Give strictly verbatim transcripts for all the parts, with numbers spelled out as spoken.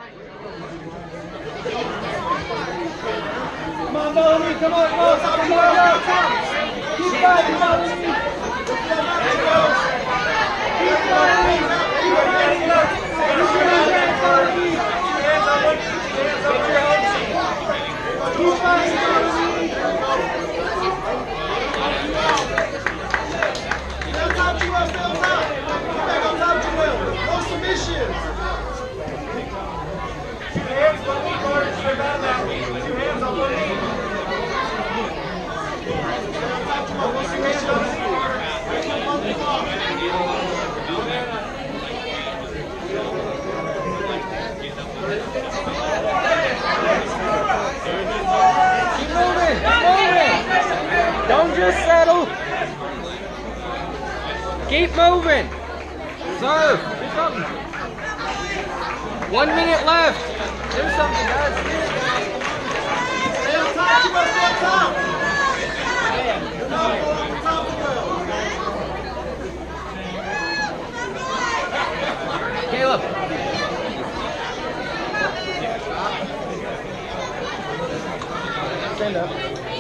Come on, Melanie, come on, come on, come on, come on. Keep fighting, Melanie. Keep fighting. Keep fighting. Keep fighting, Melanie. Stay on top, Joel, stay on top. Get back on top, Joel. No submissions. Hands on one guard, stay back now. Two hands on one knee. Keep moving, keep moving. Don't just settle. Keep moving. Serve. Do something. One minute left. Do something, guys. Stay on top. You must stay on top. Caleb. Stand up.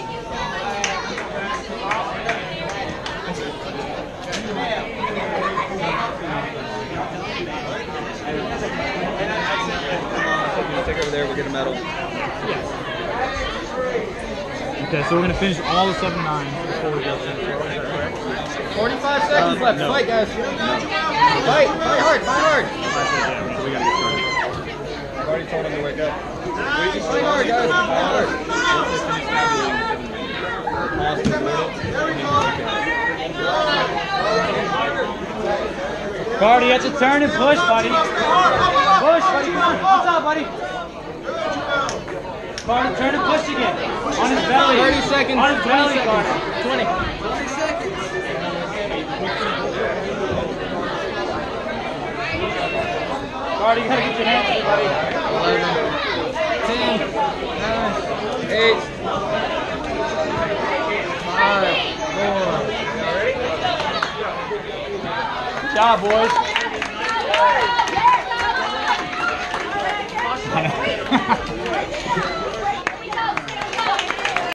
Take over there, we'll get a medal. Okay, so we're going to finish all the seven nines before we go. forty-five seconds um, left. No. Fight, guys. Fight. Fight hard. Fight hard. So we got to get started. I've already told him to wake up. Fight hard, guys. Fight hard. Cardi, you have to turn and push, buddy. Push, buddy. Come on. What's up, buddy? Cardi, turn and push again. On his belly. thirty seconds. On his belly, Cardi. twenty. twenty seconds. Cardi, you gotta get your hands up, buddy. eleven. ten. nine. eight. five. four. Good job, boys.